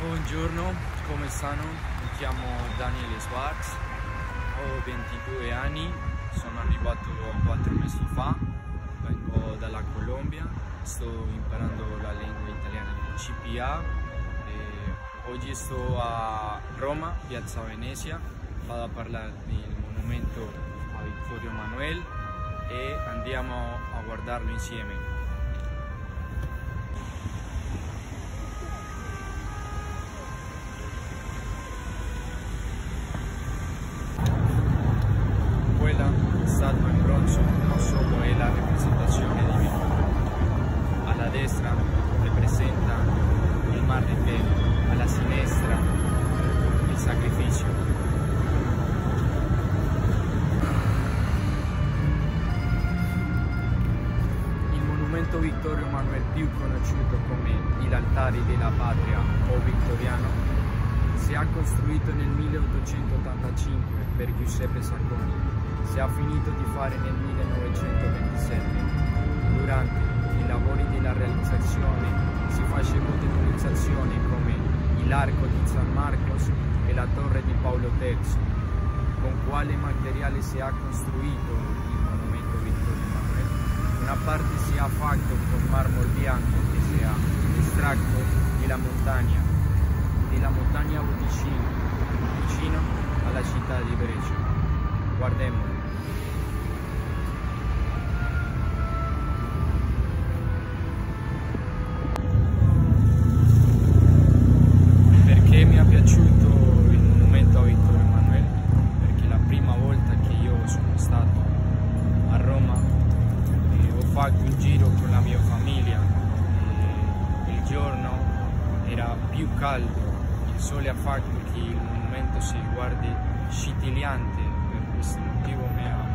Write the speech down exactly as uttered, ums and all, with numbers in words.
Buongiorno, come stanno? Mi chiamo Daniele Schwartz, ho ventidue anni, sono arrivato quattro mesi fa, vengo dalla Colombia, sto imparando la lingua italiana del C P A e oggi sto a Roma, Piazza Venezia, vado a parlare del monumento a Vittorio Emanuele e andiamo a guardarlo insieme. Statua in bronzo non solo è la rappresentazione di Vittorio Emanuele, alla destra rappresenta il Mar del Bene, alla sinistra il sacrificio. Il monumento Vittorio Emanuele, più conosciuto come l'Altare della Patria o Vittoriano, si è costruito nel milleottocentottantacinque per Giuseppe Sacconi. Si è finito di fare nel millenovecentoventisette. Durante i lavori della realizzazione si faceva utilizzazione come l'arco di San Marcos e la torre di Paolo terzo. Con quale materiale si è costruito il monumento Vittorio Emanuele? Una parte si è fatto con marmo bianco che si è estratto dalla montagna, della montagna Boticino, vicino alla città di Brescia. Guardiamo. Perché mi è piaciuto il monumento a Vittorio Emanuele? Perché la prima volta che io sono stato a Roma eh, ho fatto un giro con la mia famiglia e il giorno era più caldo, il sole ha fatto che il monumento si guardi scintillante. Per questo motivo mi ha